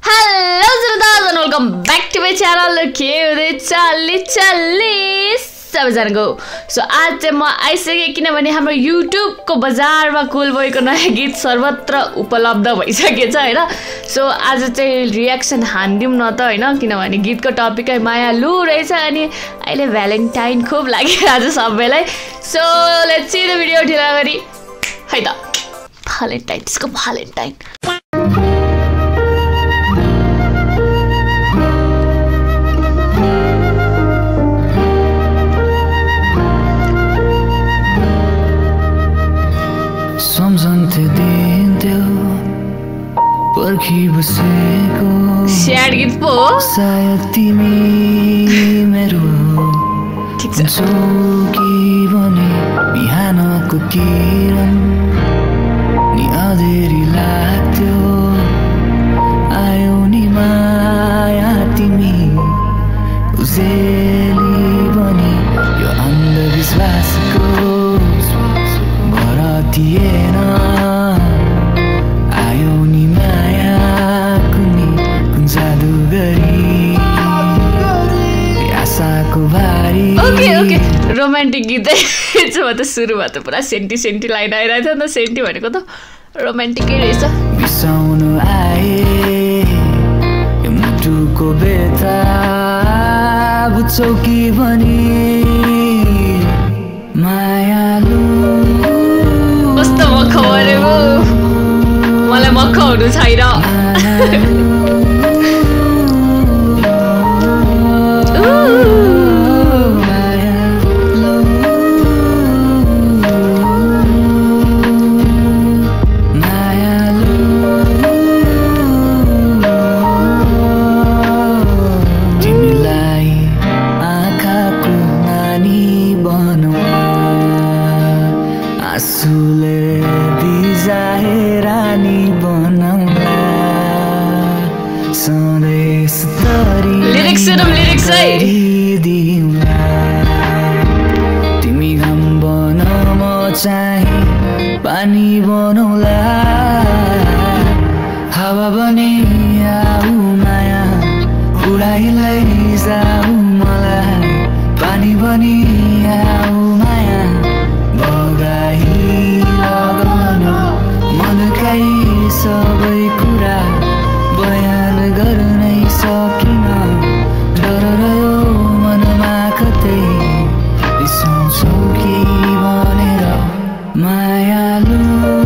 Hello Janata and welcome back to my channel. के हुँदैछ चल्ली सबैजनाको सो आज चाहिँ म आइसकेँ किनभने हाम्रो YouTube को बजारमा कुल बोयको नयाँ गीत सर्वत्र उपलब्ध भइसकेछ हैन। सो आज चाहिँ रियाक्सन हान्दिउँ न त हैन किनभने गीतको टपिकै मायालु रहेछ अनि अहिले भ्यालेन्टाइन खूब लागिरहेछ सबैलाई। So let's see the video ढिला गरी है त भ्यालेन्टाइन्सको भ्यालेन्टाइन सम्झन्थे दिन्थ्यो पर्खी बसेको स्याड गीत पो सायद तिमी मेरो ठीक छ कि भने बिहानको किरण नि अँधेरी लाग्थ्यो आयो नि माया तिमी उजेली बनी यो अन्धविश्वासको थिएन आयो नि माया कुन जादु गरी आशाको भारी ओके रोमान्टिक गीत चाहिँ म त सुरुमा त पुरा सेन्टी लाइन आइरहेको थियो नि त सेन्टी भनेको त रोमान्टिकै रहेछ। बिसाउनु आए यो मुटुको बेता बुझ्छौ कि भनी मायालु कस्तो मख भनेको मलाई मख हुनु छैन। तिमीलाई आँखाको नानी बनाऊ आँसुले बिजाए रानी बनाउला सधैँ सुतरी लिरिक्स सुनौँ लिरिक्स है दिउँला तिमी घाम बनाऊ म चाहिँ पानी बनाउला हावा बने आऊ माया उडाइलाई जाऊ मलाई पानी बनी आऊ माया बगाई लगन मनकै सबै कुरा बयान गर्नै सकिन डर रह्यो मनमा कतै रिसाउँछौ कि भनेर मायालु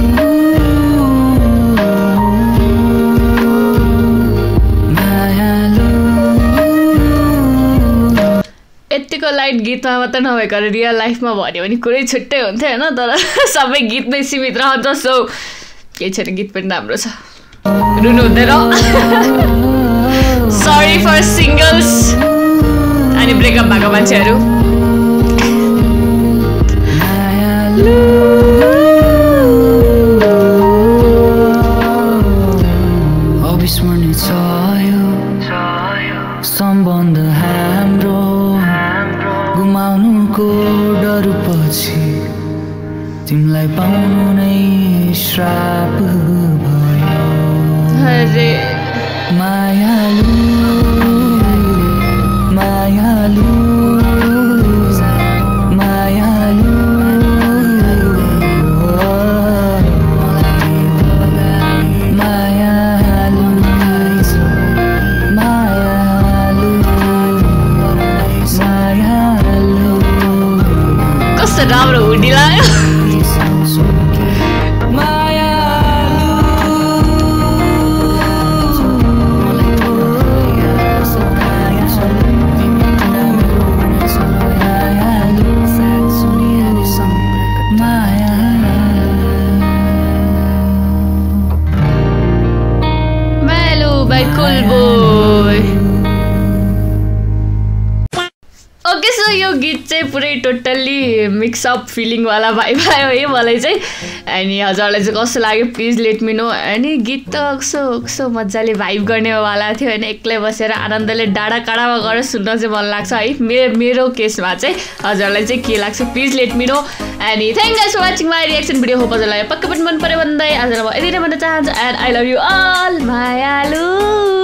यतिको लाइट गीतमा मात्र नभएको रियल लाइफमा भन्यो भने कुरै छुट्टै हुन्थ्यो होइन तर सबै गीतमै सीमित रहन्छ। सो केही छैन गीत पनि राम्रो छ रुनु हुँदैन। सरी फर सिङ्गल्स अनि ब्रेकअप भएको मान्छेहरू। अविस्मरणीय छ यो सम्बन्ध हाम्रो गुमाउनुको डर पछि तिमीलाई पाउनु नै श्राप भयो अरे मायालु मायालु मायालु मायालु मायालु मायालु कस्तो राम्रो हुडी लाग्यो। ओके सो यो गीत चाहिँ पुरै टोटल्ली मिक्सअप फिलिङवाला भाइब आयो है मलाई चाहिँ। अनि हजुरलाई चाहिँ कस्तो लाग्यो प्लिज लेट मी नो। अनि गीत त कस्तो मजाले भाइब गर्नेवाला थियो होइन एक्लै बसेर आनन्दले डाँडा काँडामा गएर सुन्न चाहिँ मन लाग्छ है। मेरो केसमा चाहिँ हजुरलाई चाहिँ के लाग्छ प्लिज लेट मी नो। अनि thank guys for watching my reaction video. Hope हजुरलाई पक्कै पनि मन पऱ्यो भन्दै आजलाई म यति नै भन्न चाहन्छु and I love you all मायालु।